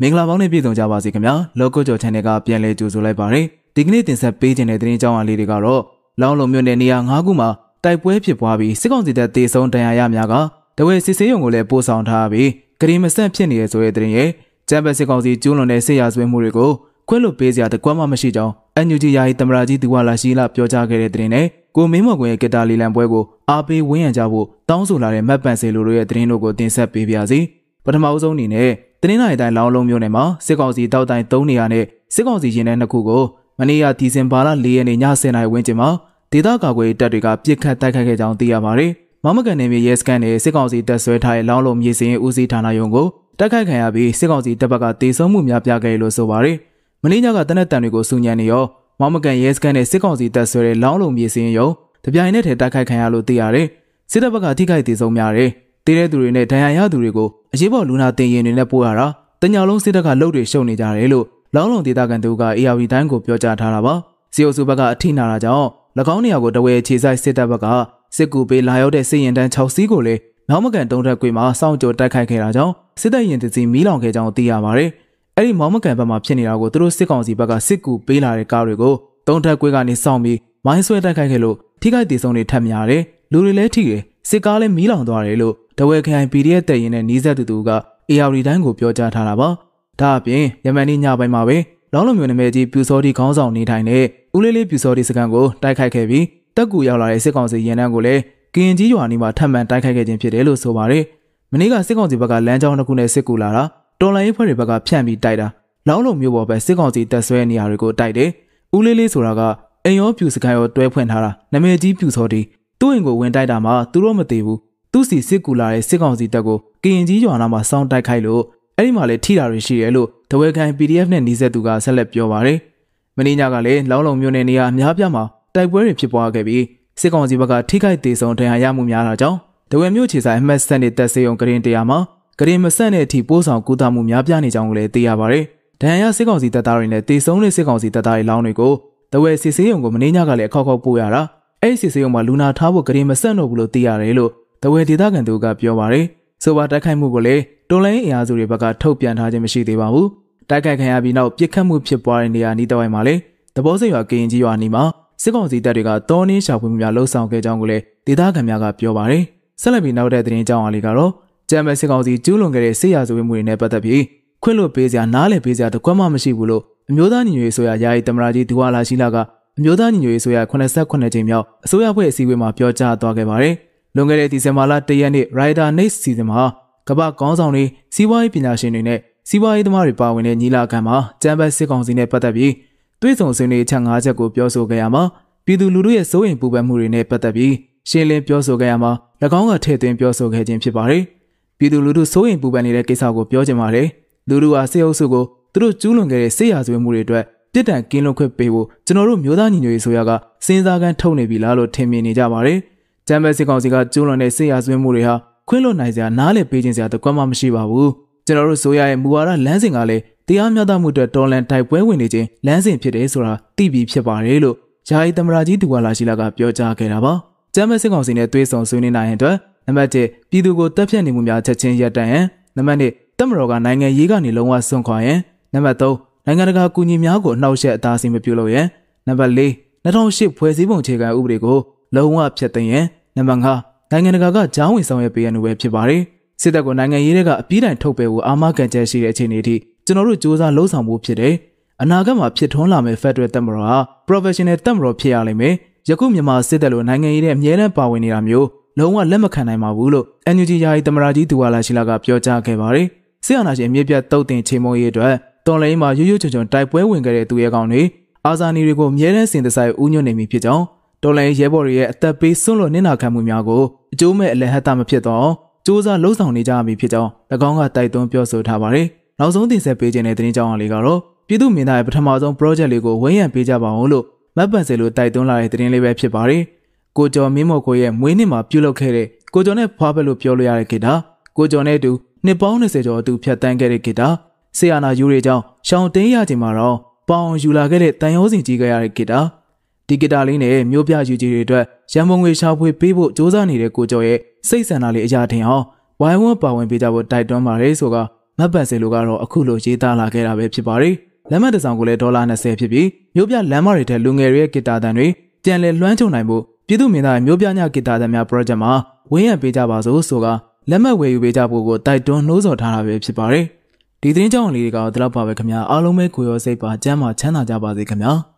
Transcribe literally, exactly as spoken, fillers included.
မင်္ဂလာပေါင်းနဲ့ပြည့်စုံကြပါစေခင်ဗျာလောကကျော် channel ကပြန်လည်ကြိုဆိုလိုက်ပါရစေဒီကနေ့တင်ဆက်ပေးခြင်းတဲ့သတင်းကြောင်းအလေးတွေကတော့လောင်းလုံမြို့နယ်နေရာ၅ခုမှာတိုက်ပွဲဖြစ်ပွားပြီးစစ်ကောင်စီတပ်တေဆုံးဒဏ်ရာရများကတဝဲစစ်ဆေးရုံကိုလည်းပို့ဆောင်ထားပြီးဂရီမဆက်ဖြစ်နေတဲ့ဆိုတဲ့သတင်းရဲ့ကျန်းပစစ်ကောင်စီကျူးလွန်တဲ့စစ်ရာဇဝတ်မှုတွေကိုခွင့်လွှတ်ပေးစရာတကွမှမရှိကြောင်းအန်ယူဂျီယာယီသမ္မတကြီးဒူဝါလာရှိလာပြောကြားခဲ့တဲ့သတင်းနဲ့ကိုမင်းမော်ကွင်ရဲ့ကတာလီလံပွဲကိုအားပေးဝန်းရံကြဖို့တောင်းဆိုလာတဲ့မတ်ပန်စေလိုတို့ရဲ့သတင်းတို့ကိုတင်ဆက်ပေးပါရစေပထမအဆုံးအနေနဲ့တင်းနိုင်တိုင်းလောင်းလုံးမျိုးနယ်မှာစစ်ကောင်စီတောက်တိုင်း၃နေရာနဲ့စစ်ကောင်စီရင်ထဲနှစ်ခုကိုမနေ့ကဒီဇင်ဘာလ၄ရက်နေ့ည၁၀နာရီဝန်းကျင်မှာဒေသကာကွယ်တပ်တွေကပြစ်ခတ်တိုက်ခိုက်ခဲ့ကြောင်းသိရပါတယ်။မမကန်နယ်မြေရဲစခန်းနဲ့စစ်ကောင်စီတပ်ဆွဲထားတဲ့လောင်းလုံးမြေစင်ဦးစီးဌာနရုံးကိုတိုက်ခိုက်ခံရပြီးစစ်ကောင်စီတပ်ဘက်ကတေဆုံးမှုများပြခဲ့လို့ဆိုပါတယ်။မနေ့ညကတနက်တန်တွေကိုစူညံနေရောမမကန်ရဲစခန်းနဲ့စစ်ကောင်စီတပ်ဆွဲတဲ့လောင်းလုံးမြေစင်ရုံးတပြိုင်နက်တည်းတိုက်ခိုက်ခံရလို့သိရတယ်။စစ်တပ်ဘက်ကထိခိုက်တေဆုံးများတယ်။တေးတဲ့သူတွေနဲ့ဒဏ်ရာရသူတွေကိုအရေးပေါ်လူနာတင်ရင်တွေနဲ့ပို့ရတာတညလုံးစစ်တပ်ကလှုပ်တွေရှုံနေကြတယ်လို့လောင်းလုံဒေသခံတို့က အေ အာရ် ဗီ တိုင်းကိုပြောကြားထားတာပါစီအိုစုဘက်ကအထိနာတာကြောင့်၎င်းနေရာကိုတဝဲခြေဆိုင်စစ်တပ်ဘက်ကစစ်ကူပေးလာရောက်တဲ့စစ်ရင်တန်း၆စီးကိုလည်းမောင်းမကန်တုံးထက်ကွေမှာစောင့်ကြိုတိုက်ခိုက်ခဲ့တာကြောင့်စစ်တပ်ရင်တစီမီးလောင်ခဲ့ကြောင်းသိရပါတယ်အဲ့ဒီမောင်းမကန်ဘက်မှာဖြစ်နေတာကိုသူတို့စစ်ကောင်စီဘက်ကစစ်ကူပေးလာတဲ့ကားတွေကိုတုံးထက်ကွေကနေစောင့်ပြီးမိုင်းဆွဲတိုက်ခိုက်ခဲ့လို့ထိခိုက်ဒေဆုံးတွေထပ်များတယ်လူတွေလည်းထိတယ်စစ်ကားလည်းမီးလောင်သွားတယ်လို့တဝဲခရိုင် ပီ ဒီ အက်ဖ် တပ်ရင်းနဲ့နီးစပ်သူတို့ကအေ အာရ် ဗီ တိုင်းကိုပြောကြားထားတာပါဒါအပြင်ယမန်နေ့ညပိုင်းမှာပဲလောင်းလုံမျိုးနမဲကြီးပြူစောတီခေါင်းဆောင်နေထိုင်တဲ့ဦးလေးလေးပြူစောတီစခန်းကိုတိုက်ခိုက်ခဲ့ပြီးတက်ကူရောက်လာတဲ့စစ်ကောင်စီရင်တန်းကိုလည်းကရင်ကြီးရွာနီးမှာထပ်မံတိုက်ခိုက်ခဲ့ခြင်းဖြစ်တယ်လို့ဆိုပါတယ်။မနေ့ကစစ်ကောင်စီဘက်ကလမ်းကြောင်းတစ်ခုနဲ့စစ်ကူလာတာတော်လိုင်းရေးဖွဲ့တွေဘက်ကဖြန့်ပြီးတိုက်တာလောင်းလုံမျိုးပေါ်ပဲစစ်ကောင်စီတပ်ဆွဲနေရာတွေကိုတိုက်တယ်။ဦးလေးလေးဆိုတာကအိမ်ရောပြူစခန်းရောတွဲဖွင့်ထားတာနမဲကြီးပြူစောတီသူ့အိမ်ကိုဝင်တိုက်တာမှသူတို့မသိဘူးသူ့စီစစ်ကူလာတဲ့စစ်ကောင်စီတပ်ကိုကရင်ကြီးရွာနာမှာစောင်းတိုက်ခိုက်လို့အဲ့ဒီမှာလည်းထိတာတွေရှိတယ်လို့တဝဲခိုင် ပီ ဒီ အက်ဖ် နဲ့နီးစပ်သူကဆက်လက်ပြောပါတယ်။မင်းညကလည်းလောင်းလုံမျိုးနယ်နေရာအများပြားမှာတိုက်ပွဲတွေဖြစ်ပွားခဲ့ပြီးစစ်ကောင်စီဘက်ကထိခိုက်ဒေဆုံးဒဏ်ရာရမှုများတာကြောင့်တဝဲမျိုးခြေဆိုင်အမှတ်စက်နဲ့တက်စေုံဂရင်တရားမှာဂရင်မဆက်တဲ့အထိပိုးဆောင်ကူတာမှုများပြားနေကြောင်းကိုလည်းသိရပါတယ်။ဒဏ်ရာစစ်ကောင်စီတပ်သားတွေနဲ့တေဆုံးတဲ့စစ်ကောင်စီတပ်သားတွေလောင်းတွေကိုတဝဲစစ်စေးရုံကိုမင်းညကလည်းအခောက်ခောက်ပို့ရတာအဲ့ဒီစစ်စေးရုံမှာလူနာထားဖို့ဂရင်မဆက်တော့ဘူးလို့သိရတယ်လို့တဝဲဒေသခံတို့ကပြောပါတယ်။ဆိုပါတိုက်ခိုက်မှုကိုလည်းတော်လိုင်းအင်အားစုတွေဘက်ကထုတ်ပြန်ထားခြင်းမရှိသေးပါဘူး။တိုက်ခိုက်ခံရပြီးနောက်ပြစ်ခတ်မှုဖြစ်ပွားတဲ့နေရာနီးတဝိုက်မှာလည်းတဘောစိတ်ရွာကရင်ကြီးရွာနီးမှာစစ်ကောင်စီတပ်တွေကတောင်းနှင်းရှာဖွေမှုများလှုပ်ဆောင်ခဲ့ကြောင်းကိုလည်းဒေသခံများကပြောပါတယ်။ဆက်လက်ပြီးနောက်တဲ့သတင်းကြောင်းအားလေးကတော့ကျမ်းပဲစစ်ကောင်စီကျူးလွန်ခဲ့တဲ့စစ်ရာဇဝတ်မှုတွေနဲ့ပတ်သက်ပြီးခွင့်လွှတ်ပေးစရာနားလည်ပေးစရာတကွက်မှမရှိဘူးလို့အမျိုးသားညီညွတ်ရေးဆိုရယာယီသမ္မတကြီးဒူဝါလာရှိလာကအမျိုးသားညီညွတ်ရေးဆိုရခုနှစ်ဆယ့်ခုနှစ်ကြိမ်မြောက်အစိုးရဖွဲ့အစည်းအဝေးမှာပြောကြားသွားခဲ့ပါတယ်။လွန်ခဲ့တဲ့ဒီဇင်ဘာလ၁ရက်နေ့ Rider Night Season မှာကမ္ဘာခေါင်းဆောင်တွေစီးပွားရေးပညာရှင်တွေနဲ့စီးပွားရေးသမားတွေပါဝင်တဲ့ညီလာခံမှာကျမ်းပတ်စစ်ကောင်စီနဲ့ပတ်သက်ပြီးတွေ့ဆုံဆွေးနွေးချက်၅ချက်ကိုပြောဆိုခဲ့ရမှာပြည်သူလူထုရဲ့စိုးရိမ်ပူပန်မှုတွေနဲ့ပတ်သက်ပြီးရှင်းလင်းပြောဆိုခဲ့ရမှာ၎င်းကထည့်သွင်းပြောဆိုခဲ့ခြင်းဖြစ်ပါတယ်။ပြည်သူလူထုစိုးရိမ်ပူပန်နေတဲ့ကိစ္စကိုပြောချင်ပါတယ်။လူထုဟာစစ်အုပ်စုကိုသူတို့ကျူးလွန်ခဲ့တဲ့စစ်ရာဇဝတ်မှုတွေအတွက်ပြစ်ဒဏ်ကင်းလွတ်ခွင့်ပေးဖို့ကျွန်တော်တို့မျိုးသားညီညွတ်ရေးဆိုရကစဉ်းစားကမ်းထုတ်နေပြီလားလို့ထင်မြင်နေကြပါတယ်။ကျမ်းပတ်စစ်ကောင်စီကကျူးလွန်တဲ့စစ်ရာဇဝတ်မှုတွေဟာခွင့်လွှတ်နိုင်စရာနားလည်ပေးခြင်းစရာတကွက်မှမရှိပါဘူးကျွန်တော်တို့ဆိုရရဲ့မူဝါဒလမ်းစဉ်ကလည်းတရားမျှတမှုအတွက်တော်လန်တိုက်ပွဲဝင်နေခြင်းလမ်းစဉ်ဖြစ်တယ်ဆိုတာသိပြီးဖြစ်ပါတယ်လို့ယာယီသမ္မတကြီးဒူဝါလာရှိလာကပြောကြားခဲ့တာပါကျမ်းမဲစစ်ကောင်စီနဲ့တွေ့ဆုံဆွေးနွေးနိုင်ရင်အတွက်နံပါတ်၁ပြည်သူကိုတပ်ဖြတ်နေမှုများချက်ချင်းရပ်တန့်ရန်နံပါတ်၂တပ်မတော်ကနိုင်ငံရေးကနေလုံးဝဆွန့်ခွာရန်နံပါတ်၃နိုင်ငံတကာကူညီများကိုအနှောက်အယှက်အသာစီးမပြုလုပ်ရန်နံပါတ်၄၂၀၀၈ဖွဲ့စည်းပုံအခြေခံဥပဒေကိုလုံးဝဖျက်သိမ်းရန်နံပါတ်၅နိုင်ငံတကာကကြားဝင်ဆောင်ရွက်ပေးရန်ပဲဖြစ်ပါတယ်။စစ်တပ်ကိုနိုင်ငံရေးတွေကအပြည့်တိုင်ထုတ်ပယ်ဖို့အာမခံချက်ရှိတဲ့အခြေအနေအထိကျွန်တော်တို့စ조사လှုံ့ဆော်မှုဖြစ်တယ်။အနာဂတ်မှာဖြစ်ထွန်းလာမယ့် Federal တပ်မတော်ဟာ Professional တပ်မတော်ဖြစ်ရလိမ့်မယ်။ယခုမြန်မာစစ်တပ်လိုနိုင်ငံရေးတွေအမြဲတမ်းပါဝင်နေတာမျိုးလုံးဝလက်မခံနိုင်ပါဘူးလို့ အန်ယူဂျီ ယာယီသမ္မတကြီးဒူဝါလာရှိလာကပြောကြားခဲ့ပါတယ်။စစ်အာဏာရှင်အမြင့်ပြတ်တုတ်တင်ချေမှုရေးအတွက်တော်လိုင်းမှာရွရွချွံချွံတိုက်ပွဲဝင်ခဲ့တဲ့သူရဲကောင်တွေအာဇာနည်တွေကိုအမြဲတမ်းစင်တစိုက်ဦးညွတ်နေပြီဖြစ်ကြောင်းတော်လိုင်းရဲဘော်တွေရဲ့အသက်ပေးဆွန့်လွတ်နစ်နာခံမှုများကိုအကျိုးမဲ့အလဟတ်တာမဖြစ်တော့စ조사လှုံ့ဆော်နေကြပြီဖြစ်ကြောင်း၎င်းကတိုက်တွန်းပြောဆိုထားပါတယ်။နောက်ဆုံးတင်ဆက်ပေးခြင်းတဲ့သတင်းကြောင်းအလေးကတော့ပြည်သူ့မြင်သားရဲ့ပထမဆုံး project လေးကိုဝန်းရံပေးကြပါအောင်လို့မတ်ပန်စဲလိုတိုက်တွန်းလာတဲ့သတင်းလေးပဲဖြစ်ပါတယ်။ကိုကျော်မင်းမော်ကိုရဲ့မွေးနေ့မှာပြုလုပ်ခဲ့တဲ့ကိုကျော်နဲ့ဖွားပဲလို့ပြောလို့ရတဲ့ဂီတာကိုကျော်နဲ့အတူနှစ်ပေါင်း၂၀ကျော်အတူဖြတ်တန်းခဲ့တဲ့ဂီတာဆီယာနာယူတွေကြောင့်ရှောင်းတင်းရခြင်းမှာတော့ပေါအောင်ယူလာခဲ့တဲ့တန်ရုံးစင်ကြီးခဲ့ရတဲ့ဂီတာဒီဂီတာလေးနဲ့မျိုးပြယူကြီးတွေအတွက်ရန်ပုံငွေရှာဖွေပေးဖို့စ조사နေတဲ့ကိုကျော်ရဲ့စိတ်ဆန္ဒလေးအရာထင်အောင်ဝိုင်းဝန်းပါဝင်ပေးကြဖို့တိုက်တွန်းပါတယ်ဆိုကမတ်ပတ်စီလိုကတော့အခုလိုရေးသားလာခဲ့တာပဲဖြစ်ပါတယ်လက်မှတ်တစ်စောင်ကိုလည်းဒေါ်လာ၂၀ဖြစ်ပြီးမြို့ပြလမ်းမတွေထက်လူငယ်တွေရဲ့ဂီတာတန်တွေပြန်လည်လွှမ်းခြုံနိုင်ဖို့ပြည်သူ့မင်းသားရဲ့မြို့ပြညဂီတာတန်များ project မှာဝင်းရံပေးကြပါစို့ဆိုကလက်မှတ်ဝယ်ယူပေးကြဖို့ကိုတိုက်တွန်းနှိုးဆော်ထားတာပဲဖြစ်ပါတယ်ဒီသတင်းကြောင်းလေးတွေကတော့ဒီလောက်ပါပဲခင်ဗျာအားလုံးပဲကိုရောစိတ်ပါကျမ်းမာချမ်းသာကြပါစေခင်ဗျာ